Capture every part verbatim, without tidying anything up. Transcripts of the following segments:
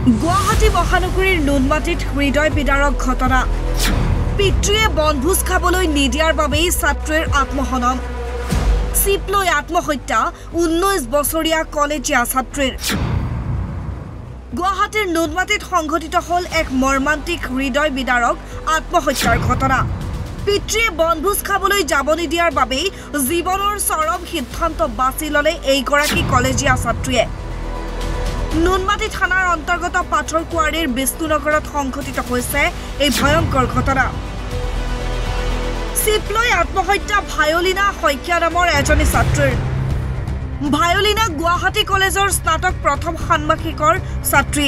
গুৱাহাটী মহানগৰীৰ নুনমাটিত হৃদয় বিদাৰক ঘটনা পিতৃয়ে বনভোজ খাবলৈ নিদিয়াৰ বাবেই ছাত্ৰীৰ আত্মহনন চিপ লৈ আত্মহত্যা ঊনৈশ বছৰীয়া কলেজীয়া ছাত্ৰীৰ গুৱাহাটীৰ নুনমাটিত সংঘটিত হল এক মৰ্মান্তিক হৃদয় বিদাৰক আত্মহত্যাৰ ঘটনা পিতৃয়ে বনভোজ খাবলৈ যাব নিদিয়াৰ বাবেই জীৱনৰ চৰম সিদ্ধান্ত বাছি ললে এইগৰাকী কলেজীয়া ছাত্ৰীয়ে নুনমাটি থানাৰ অন্তৰ্গত পাথৰকুৱাৰীৰ বিষ্ণুনগৰত সংঘটিত হৈছে এই ভয়ংকৰ ঘটনা চিপলৈ আত্মহত্যা ভায়লিনা শইকীয়া নামৰ এজনী ছাত্ৰীৰ ভায়লিনা গুৱাহাটী কলেজৰ স্নাতক প্ৰথম ষান্মাসিকৰ ছাত্ৰী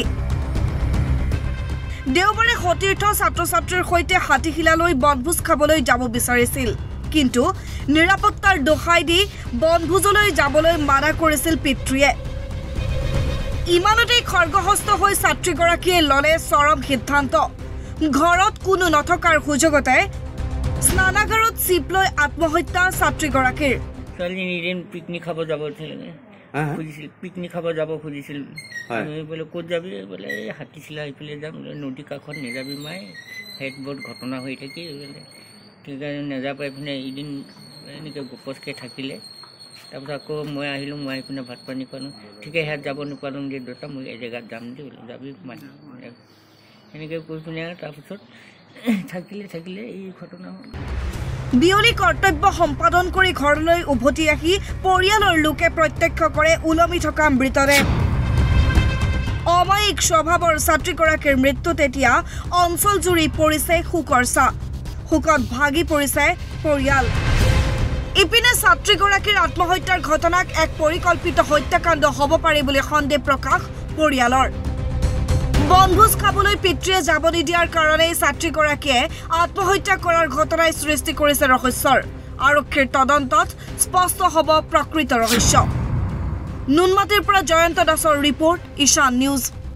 দেওবাৰে সতীৰ্থ ছাত্ৰ ছাত্ৰীৰ সৈতে হাতীশিলালৈ বনভোজ খাবলৈ যাব বিচাৰিছিল কিন্তু নিৰাপত্তাৰ দোহাই দি বনভোজলৈ যাবলৈ মানা কৰিছিল পিতৃয়ে ইমানতেই খৰ্গহস্ত হৈ ছাত্ৰীগৰাকীয়ে ললে চৰম সিদ্ধান্ত ঘৰত কোনো নথকাৰ সুযোগতে স্নানাগাৰত চিপলৈ আত্মহত্যা ছাত্ৰীগৰাকীৰ ছোৱালীজনী পিকনিক খাব যাব খুজিছিল পিকনিক খাব যাব খুজিছিল বোলে ক'ত যাবি বোলে এই হাতীশিলা এইফালে যাম নদী কাষত নেযাবি মাই হেড বহুত ঘটনা হৈ থাকি বোলে ঠিক আছে নেযাব এইপিনে এদিন এনেকৈ গোপচকৈ থাকিলে তাৰপিছত আকৌ মই আহিলোঁ মই আহি পিনে ভাত পানী খোৱালোঁ ঠিকে সেয়াত যাব নাপালোঁ যে দেউতা মই এই জেগাত যাম দেই বোলে যাবি মানে সেনেকৈ কৈ পিনে তাৰপিছত থাকিলে থাকিলে এই ঘটনা হ'ল বিয়লি কৰ্তব্য সম্পাদন কৰি ঘৰলৈ উভতি আহি পৰিয়ালৰ লোকে প্ৰত্যক্ষ কৰে উলমি থকা মৃতদেহ অমায়িক স্বভাৱৰ ছাত্ৰীগৰাকীৰ মৃত্যুত এতিয়া অঞ্চল জুৰি পৰিছে শোকৰ ছাঁ শোকত ভাগি পৰিছে পৰিয়াল ইপিনে ছাত্ৰীগৰাকীৰ আত্মহত্যাৰ ঘটনাক এক পৰিকল্পিত হত্যাকাণ্ড হ'ব পাৰে বুলি সন্দেহ প্ৰকাশ পৰিয়ালৰ বনভোজ খাবলৈ পিতৃয়ে যাব নিদিয়াৰ কাৰণে ছাত্ৰীগৰাকীয়ে আত্মহত্যা কৰাৰ ঘটনাই সৃষ্টি কৰিছে ৰহস্যৰ আৰক্ষীৰ তদন্তত স্পষ্ট হ'ব প্ৰকৃত ৰহস্য নুনমাটিৰ পৰা জয়ন্ত দাসৰ ৰিপৰ্ট ঈশান নিউজ।